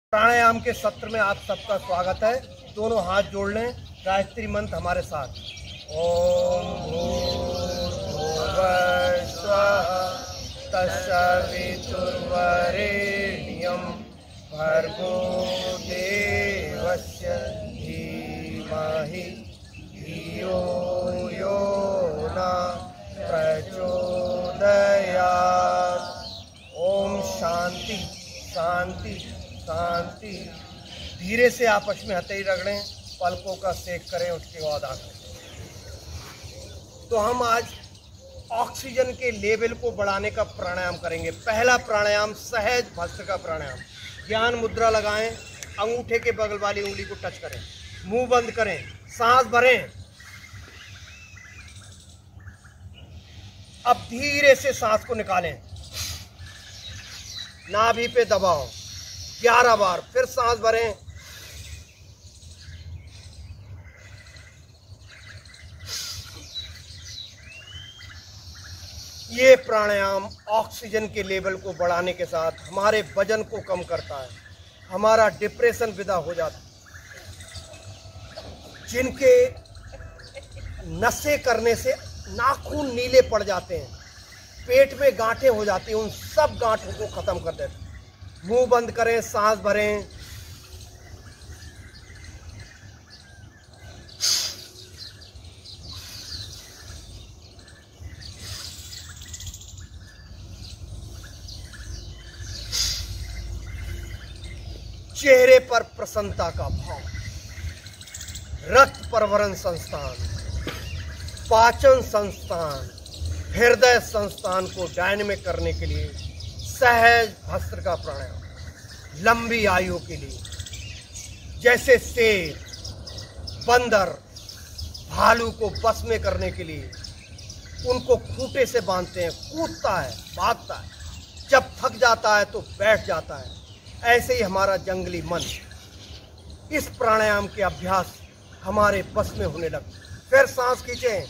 प्राणायाम के सत्र में आप सबका स्वागत है। दोनों हाथ जोड़ लें, गायत्री मंत्र हमारे साथ। ओम भूर्भुवः स्वः तत्सवितुर्वरेण्यं भर्गो देवस्य धीमहि धियो यो न प्रचोदयात्। ओम शांति शांति शांति। धीरे से आपस में हथेली रगड़ें, पलकों का सेक करें, उसके बाद आंखें। तो हम आज ऑक्सीजन के लेवल को बढ़ाने का प्राणायाम करेंगे। पहला प्राणायाम सहज भस्त्रिका प्राणायाम। ज्ञान मुद्रा लगाएं, अंगूठे के बगल वाली उंगली को टच करें, मुंह बंद करें, सांस भरें। अब धीरे से सांस को निकालें, नाभि पे दबाओ 11 बार, फिर सांस भरें। ये प्राणायाम ऑक्सीजन के लेवल को बढ़ाने के साथ हमारे वजन को कम करता है, हमारा डिप्रेशन विदा हो जाता है। जिनके नशे करने से नाखून नीले पड़ जाते हैं, पेट में गांठें हो जाती हैं, उन सब गांठों को खत्म कर देते हैं। मुंह बंद करें, सांस भरें। चेहरे पर प्रसन्नता का भाव। रक्त परिवहन संस्थान, पाचन संस्थान, हृदय संस्थान को डायनेमिक करने के लिए सहज भस्त्रिका प्राणायाम। लंबी आयु के लिए, जैसे शेर, बंदर, भालू को बस में करने के लिए उनको खूंटे से बांधते हैं, कूदता है, भागता है, जब थक जाता है तो बैठ जाता है। ऐसे ही हमारा जंगली मन इस प्राणायाम के अभ्यास हमारे बस में होने लगे। फिर सांस खींचें,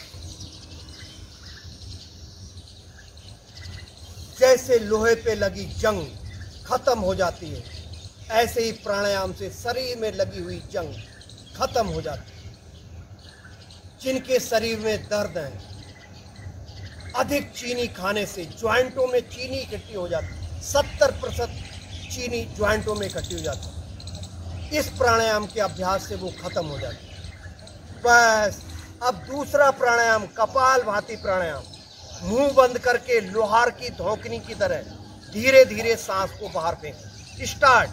जैसे लोहे पे लगी जंग खत्म हो जाती है, ऐसे ही प्राणायाम से शरीर में लगी हुई जंग खत्म हो जाती है। जिनके शरीर में दर्द है, अधिक चीनी खाने से ज्वाइंटों में चीनी इकट्ठी हो जाती है, 70% चीनी ज्वाइंटों में इकट्ठी हो जाती है। इस प्राणायाम के अभ्यास से वो खत्म हो जाती है। बस अब दूसरा प्राणायाम कपालभाति प्राणायाम। मुंह बंद करके लोहार की धौंकनी की तरह धीरे धीरे सांस को बाहर फेंक। स्टार्ट।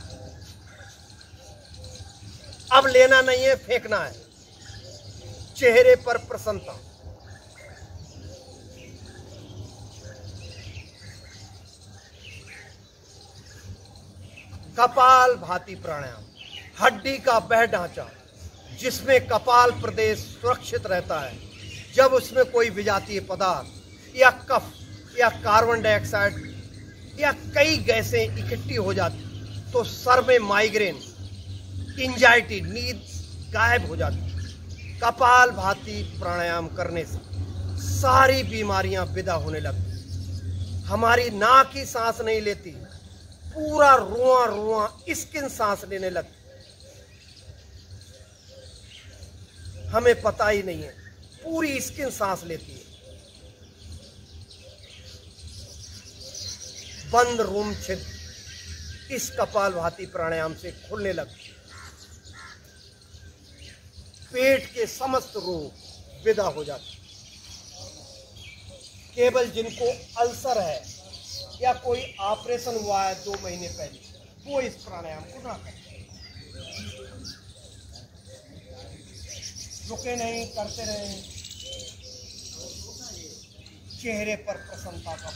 अब लेना नहीं है, फेंकना है। चेहरे पर प्रसन्नता। कपालभाति प्राणायाम। हड्डी का वह ढांचा जिसमें कपाल प्रदेश सुरक्षित रहता है, जब उसमें कोई विजातीय पदार्थ या कफ या कार्बन डाइऑक्साइड या कई गैसें इकट्ठी हो जाती तो सर में माइग्रेन, एंजाइटी, नींद गायब हो जाती। कपालभाति प्राणायाम करने से सारी बीमारियां विदा होने लगती। हमारी नाक की सांस नहीं लेती, पूरा रुआं रुआं स्किन सांस लेने लगती। हमें पता ही नहीं है, पूरी स्किन सांस लेती है। बंद रूम छिद्र इस कपालभाति प्राणायाम से खुलने लगते। पेट के समस्त रोग विदा हो जाते। केवल जिनको अल्सर है या कोई ऑपरेशन हुआ है 2 महीने पहले, वो इस प्राणायाम को ना करें। रुके नहीं, करते रहें। चेहरे पर प्रसन्नता का।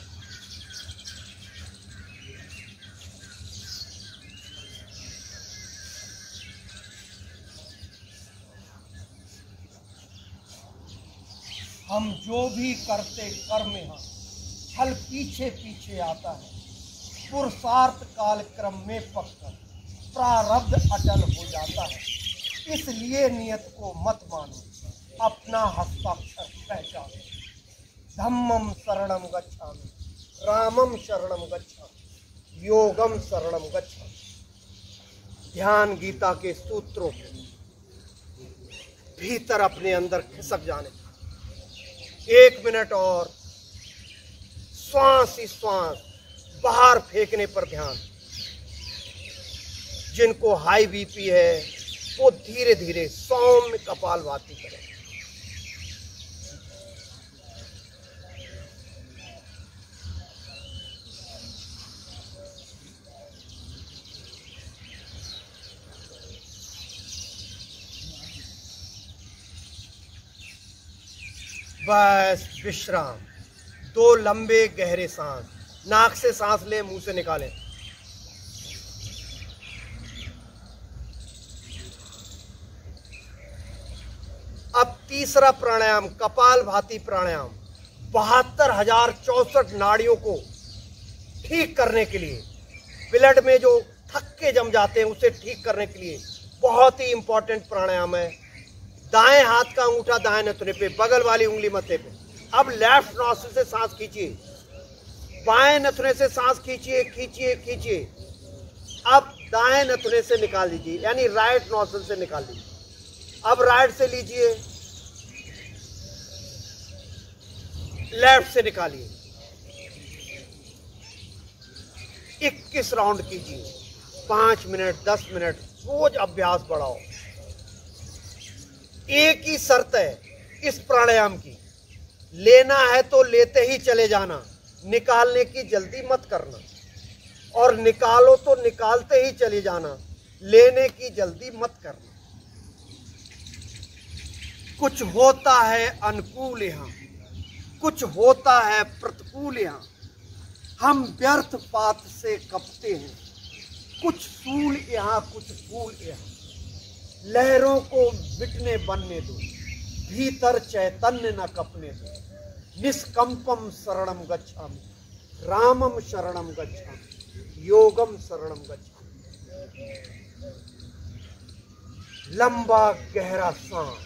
हम जो भी करते कर्म में हैं, फल पीछे पीछे आता है। पुरुषार्थ काल क्रम में पककर प्रारब्ध अटल हो जाता है। इसलिए नियत को मत मानो, अपना हस्ताक्षर पहचानो। धम्मम शरणम गच्छामि, रामम शरणम गच्छामि, योगम शरणम गच्छामि। ध्यान गीता के सूत्रों को भीतर अपने अंदर खिसक जाने, 1 मिनट और श्वास ही श्वास बाहर फेंकने पर ध्यान। जिनको हाई बीपी है वो धीरे धीरे सौम्य कपालभाति करें। बस विश्राम। 2 लंबे गहरे सांस, नाक से सांस लें, मुंह से निकालें। अब तीसरा प्राणायाम कपालभाति प्राणायाम 72,064 नाड़ियों को ठीक करने के लिए, ब्लड में जो थक्के जम जाते हैं उसे ठीक करने के लिए बहुत ही इंपॉर्टेंट प्राणायाम है। दाएं हाथ का अंगूठा दाएं नथुने पे, बगल वाली उंगली मत्थे पे। अब लेफ्ट नॉस्ट्रिल से सांस खींचिए, बाएं नथुने से सांस खींचिए खींचिए खींचिए। अब दाएं नथुने से निकाल लीजिए, यानी राइट नॉस्ट्रिल से निकाल लीजिए। अब राइट से लीजिए, लेफ्ट से निकालिए। 21 राउंड कीजिए, 5 मिनट 10 मिनट, रोज अभ्यास बढ़ाओ। एक ही शर्त है इस प्राणायाम की, लेना है तो लेते ही चले जाना, निकालने की जल्दी मत करना, और निकालो तो निकालते ही चले जाना, लेने की जल्दी मत करना। कुछ होता है अनुकूल यहाँ, कुछ होता है प्रतिकूल यहाँ, हम व्यर्थ पात से कपते हैं, कुछ सूल यहाँ कुछ फूल यहाँ। लहरों को मिटने बनने दो, भीतर चैतन्य न कपने दो। निष्कंपम शरणम गच्छामि, रामम शरणम गच्छामि, योगम शरणम गच्छामि। लंबा गहरा सांस,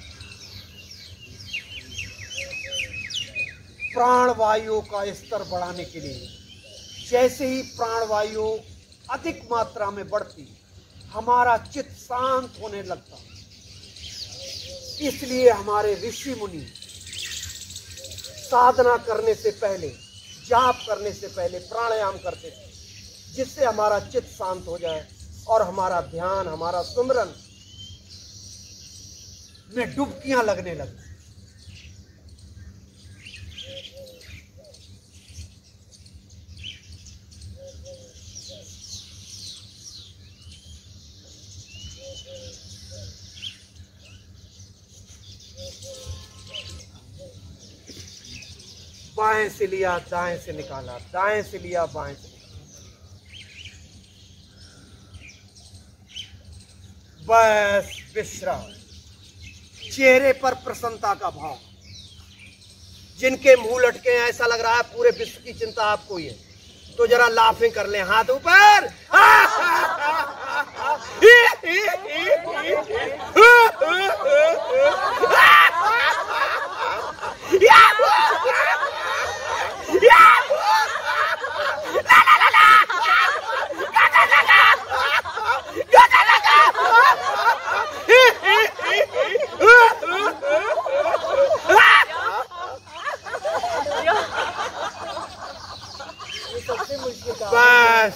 प्राणवायु का स्तर बढ़ाने के लिए। जैसे ही प्राणवायु अधिक मात्रा में बढ़ती, हमारा चित्त शांत होने लगता। इसलिए हमारे ऋषि मुनि साधना करने से पहले, जाप करने से पहले प्राणायाम करते थे, जिससे हमारा चित्त शांत हो जाए और हमारा ध्यान, हमारा सुमिरन में डुबकियां लगने लगे। बाएं से लिया दाएं से निकाला, दाएं से लिया बाएं से निकाला। बस विश्राम। चेहरे पर प्रसन्नता का भाव। जिनके मुंह लटके हैं, ऐसा लग रहा है पूरे विश्व की चिंता आपको ही है, तो जरा लाफिंग कर लें, हाथ ऊपर। बस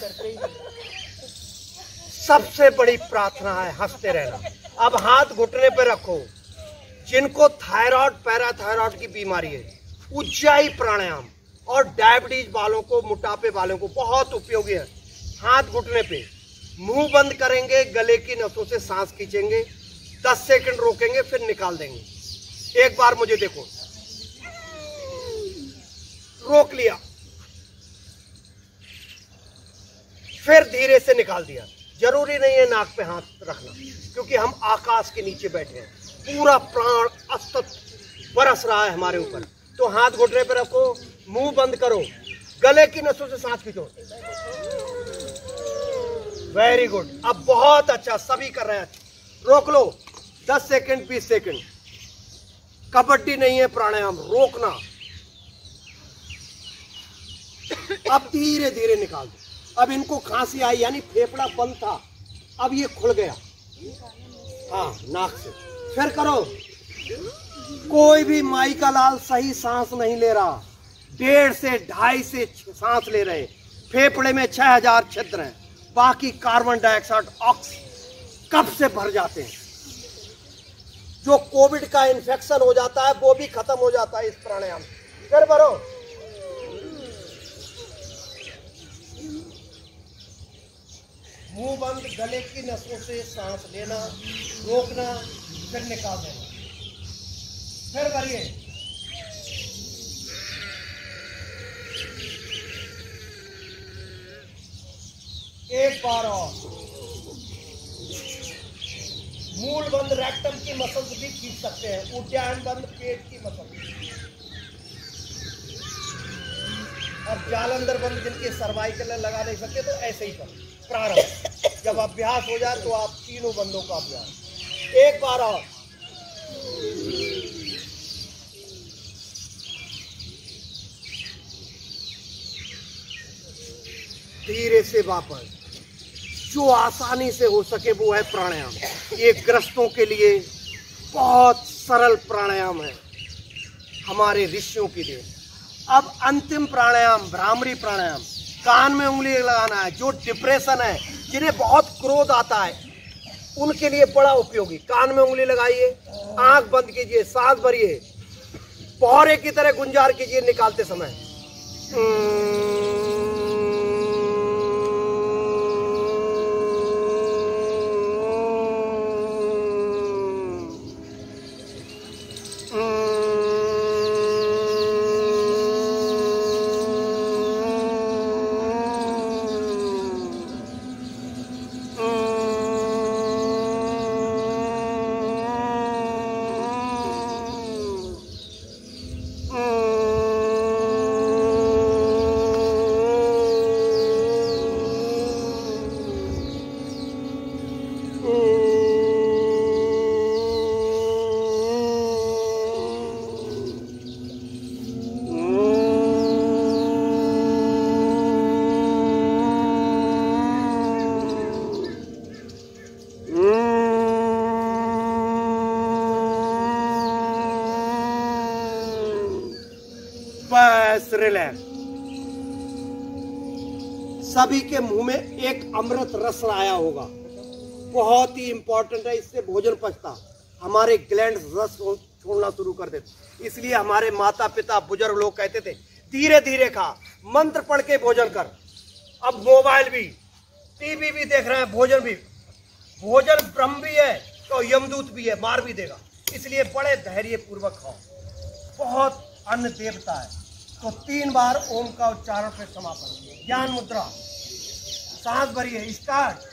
सबसे बड़ी प्रार्थना है हंसते रहना। अब हाथ घुटने पे रखो। जिनको थायराइड, पैराथायराइड की बीमारी है, उज्जाई प्राणायाम और डायबिटीज वालों को, मोटापे वालों को बहुत उपयोगी है। हाथ घुटने पे, मुंह बंद करेंगे, गले की नसों से सांस खींचेंगे, 10 सेकंड रोकेंगे, फिर निकाल देंगे। एक बार मुझे देखो, रोक लिया, फिर धीरे से निकाल दिया। जरूरी नहीं है नाक पे हाथ रखना, क्योंकि हम आकाश के नीचे बैठे हैं, पूरा प्राण अस्तित्व बरस रहा है हमारे ऊपर। तो हाथ घुटने पे रखो, मुंह बंद करो, गले की नसों से सांस खींचो। वेरी गुड, अब बहुत अच्छा, सभी कर रहे हैं। रोक लो 10 सेकंड 20 सेकंड। कबड्डी नहीं है प्राणायाम, रोकना। अब धीरे धीरे निकाल दो। अब इनको खांसी आई, यानी फेफड़ा बंद था, अब ये खुल गया, हाँ नाक से। फिर करो। कोई भी माई का लाल सही सांस नहीं ले रहा, 1.5 से 2.5 से सांस ले रहे। फेफड़े में 6000 छिद्र हैं, बाकी कार्बन डाइऑक्साइड ऑक्सीजन कब से भर जाते हैं। जो कोविड का इन्फेक्शन हो जाता है वो भी खत्म हो जाता है इस प्राणायाम। फिर भरो। मुंह बंद, गले की नसों से सांस लेना, रोकना, फिर निकाल देना। फिर भरिए। एक बार और। मूल बंद रेक्टम की मसल्स भी खींच सकते हैं, उद्यान बंद पेट की मसल, और जालंधर बंद जिनके सर्वाइकल लगा नहीं सकते तो ऐसे ही कर। प्रारंभ जब अभ्यास हो जाए तो आप तीनों बंदों का अभ्यास। एक बार और। धीरे से वापस। जो आसानी से हो सके वो है प्राणायाम। ये ग्रस्तों के लिए बहुत सरल प्राणायाम है, हमारे ऋषियों की देन। अब अंतिम प्राणायाम, भ्रामरी प्राणायाम। कान में उंगली लगाना है। जो डिप्रेशन है, जिन्हें बहुत क्रोध आता है, उनके लिए बड़ा उपयोगी। कान में उंगली लगाइए, आंख बंद कीजिए, सांस भरिए, पौरे की तरह गुंजार कीजिए निकालते समय। बस रिलैक्स। सभी के मुंह में एक अमृत रस आया होगा, बहुत ही इंपॉर्टेंट है। इससे भोजन पचता, हमारे ग्लैंड रस छोड़ना शुरू कर देते। इसलिए हमारे माता पिता बुजुर्ग लोग कहते थे धीरे धीरे खा, मंत्र पढ़ के भोजन कर। अब मोबाइल भी, टीवी भी देख रहे हैं, भोजन भी। भोजन ब्रह्म भी है तो यमदूत भी है, मार भी देगा। इसलिए बड़े धैर्य पूर्वक खाओ। बहुत अन्न देवता है तो 3 बार ओम का उच्चारण पे समापन। ज्ञान मुद्रा, सांस भरिए, स्टार्ट।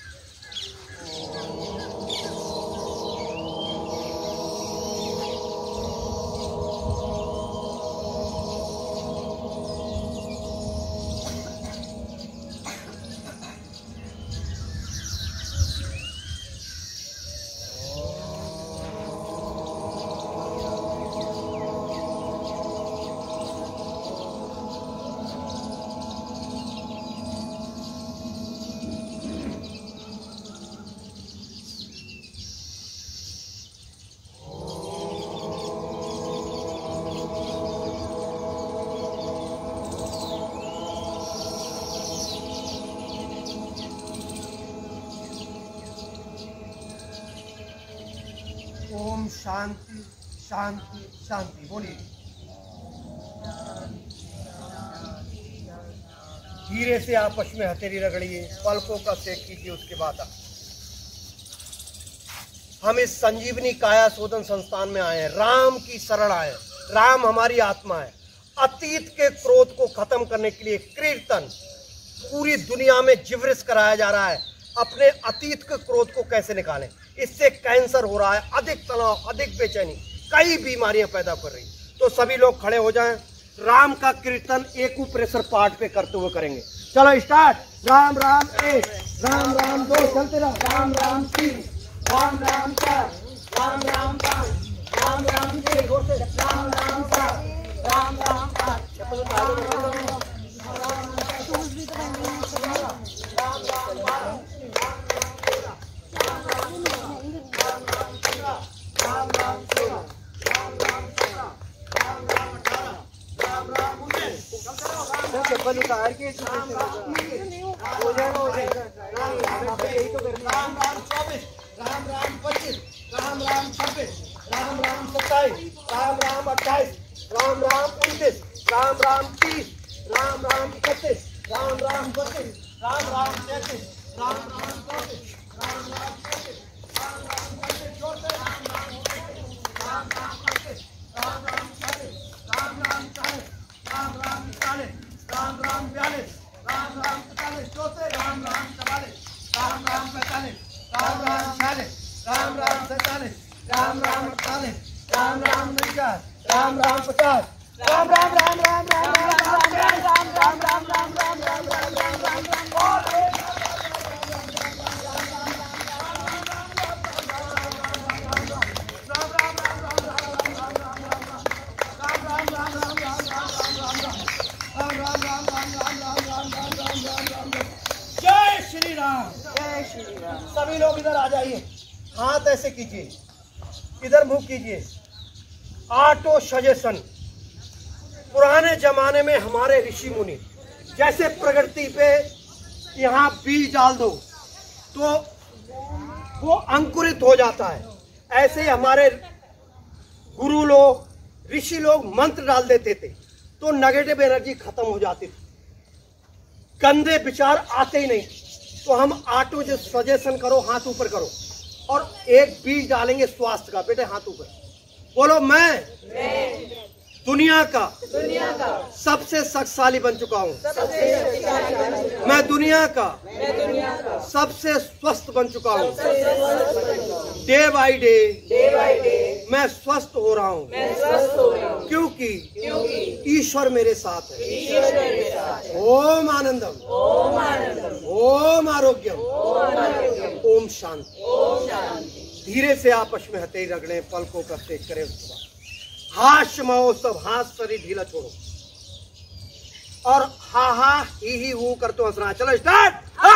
ओम शांति शांति शांति बोलिए। धीरे से आपस में हथेली रगड़िए, पलकों का सेक कीजिए। उसके बाद हम इस संजीवनी काया शोधन संस्थान में आए हैं, राम की शरण आए। राम हमारी आत्मा है। अतीत के क्रोध को खत्म करने के लिए कीर्तन पूरी दुनिया में जिब्रिश कराया जा रहा है। अपने अतीत के क्रोध को कैसे निकालें। इससे कैंसर हो रहा है, अधिक तनाव, अधिक बेचैनी, कई बीमारियां पैदा कर रही। तो सभी लोग खड़े हो जाएं। राम का कीर्तन एक्यूप्रेशर पार्ट पे करते हुए करेंगे। चलो स्टार्ट। राम राम 1, राम राम 2, चलते रहो। राम राम 3, राम राम 4, राम राम 5, राम राम 6, राम राम 7, राम राम 8, चप्पल उतार के हो जाएगा हो जाएगा। यही तो करना। राम राम 24, राम राम 25, राम राम 26, राम राम 27, राम राम 28, राम राम 29, राम राम 30, राम राम 31, राम राम 32, राम राम 33, राम राम 34, राम राम 35, राम राम 36, जोर से राम राम 38, राम राम 38, राम राम 40, राम राम 40, राम राम 40, राम राम 42, राम राम 43, जोर से राम राम 44, राम राम 45, राम राम 46, राम राम 47, राम राम 48, राम राम 49, राम राम 50, राम राम राम राम राम राम राम राम राम राम राम राम राम राम जय श्री राम। जय श्री राम। सभी लोग इधर आ जाइए, हाथ ऐसे कीजिए, इधर मुंह कीजिए। Auto suggestion. पुराने जमाने में हमारे ऋषि मुनि जैसे प्रकृति पे यहाँ बीज डाल दो तो वो अंकुरित हो जाता है, ऐसे ही हमारे गुरु लोग ऋषि लोग मंत्र डाल देते थे तो नेगेटिव एनर्जी खत्म हो जाती थी, गंदे विचार आते ही नहीं। तो हम ऑटो जो सजेशन करो, हाथ ऊपर करो और एक बीज डालेंगे स्वास्थ्य का। बेटे हाथ ऊपर बोलो, मैं दुनिया का सबसे शक्तिशाली बन चुका हूँ। मैं दुनिया का सबसे स्वस्थ बन चुका हूँ। डे बाय डे मैं स्वस्थ हो रहा हूँ, क्योंकि ईश्वर मेरे साथ है। ओम आनंदम, ओम आरोग्यम, ओम शांति। धीरे से आपस में हथेली रगड़े, पलकों का तेज करें। हाश महोत्सव, हाथ शरीर ढीला छोड़ो और हा हा ही हू करते हो हंसना। चलो स्टार्ट।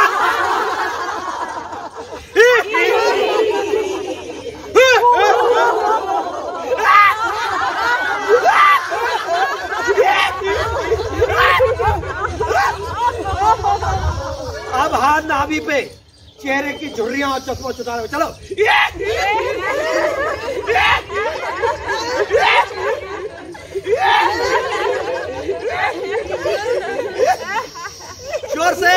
अब हाथ नाभि पे, चेहरे की झुर्रियां और चश्मा छुटा रहे हो। चलो जोर से।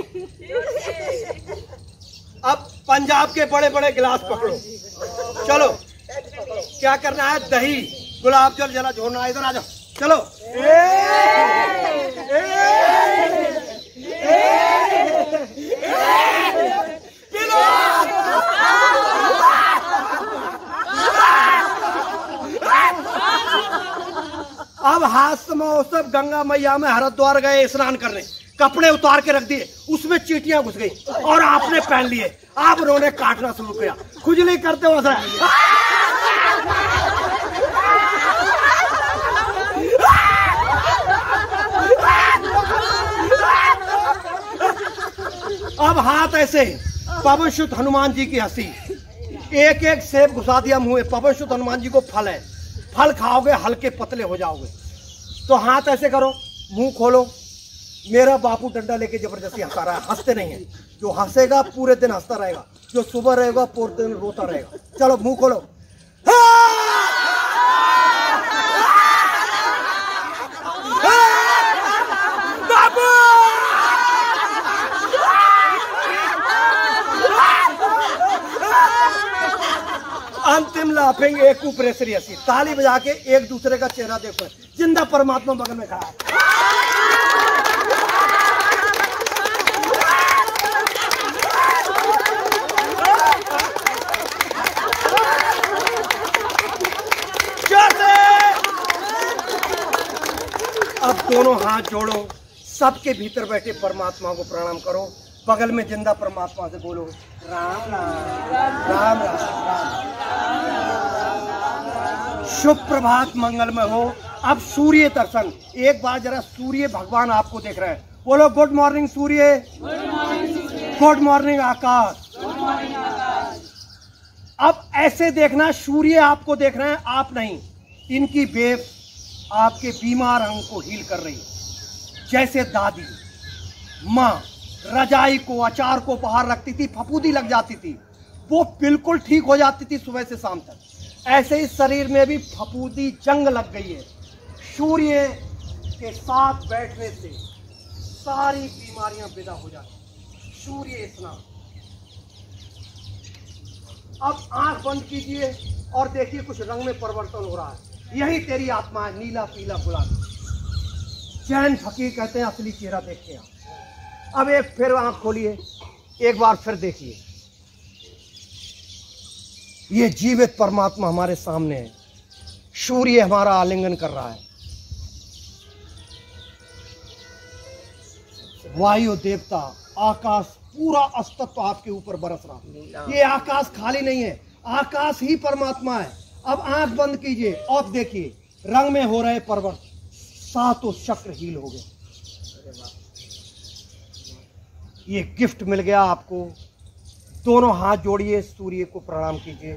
अब पंजाब के बड़े बड़े गिलास पकड़ो। चलो क्या करना है, दही गुलाब जल जला झोड़ना है। इधर आ जाओ। चलो अब हाथ महोत्सव, गंगा मैया में हरिद्वार गए स्नान करने, कपड़े उतार के रख दिए, उसमें चींटियां घुस गई और आपने पहन लिए। आप उन्होंने काटना शुरू किया, खुजली करते हुए अब हाथ ऐसे, पवन शुद्ध हनुमान जी की हंसी, एक एक सेब घुसा दिया मुंह में। पवन शुद्ध हनुमान जी को फल है, फल खाओगे हल्के पतले हो जाओगे। तो हाथ ऐसे करो, मुंह खोलो। मेरा बापू डंडा लेके जबरदस्ती हंसा रहा है, हंसते नहीं है। जो हंसेगा पूरे दिन हंसता रहेगा, जो सुबह रहेगा पूरे दिन रोता रहेगा। चलो मुंह खोलो। अंतिम लाफिंग एक ऊपर से हंसी, ताली बजा के एक दूसरे का चेहरा देखो। जिंदा परमात्मा बगल में खड़ा है। अब दोनों हाथ जोड़ो, सबके भीतर बैठे परमात्मा को प्रणाम करो। बगल में जिंदा परमात्मा से बोलो, राम राम राम राम राम। शुभ प्रभात मंगलमय हो। अब सूर्य दर्शन, एक बार जरा सूर्य भगवान आपको देख रहे हैं। बोलो गुड मॉर्निंग सूर्य, गुड मॉर्निंग आकाश। अब ऐसे देखना, सूर्य आपको देख रहे हैं, आप नहीं। इनकी वेव आपके बीमार अंग को हील कर रही है। जैसे दादी माँ रजाई को अचार को बाहर रखती थी, फफूंदी लग जाती थी, वो बिल्कुल ठीक हो जाती थी सुबह से शाम तक, ऐसे ही शरीर में भी फफूंदी जंग लग गई है। सूर्य के साथ बैठने से सारी बीमारियां विदा हो जाती। सूर्य स्नान। अब आंख बंद कीजिए और देखिए कुछ रंग में परिवर्तन हो रहा है। यही तेरी आत्मा है, नीला पीला गुलाबी। जैन फकीर कहते हैं असली चेहरा देखिए आप। अब एक फिर आंख खोलिए, एक बार फिर देखिए, ये जीवित परमात्मा हमारे सामने है। सूर्य हमारा आलिंगन कर रहा है, वायु देवता, आकाश, पूरा अस्तित्व आपके ऊपर बरस रहा है। ये आकाश खाली नहीं है, आकाश ही परमात्मा है। अब आंख बंद कीजिए और देखिए रंग में हो रहे परिवर्तन। सातों चक्र हील हो गए। ये गिफ्ट मिल गया आपको। दोनों हाथ जोड़िए, सूर्य को प्रणाम कीजिए।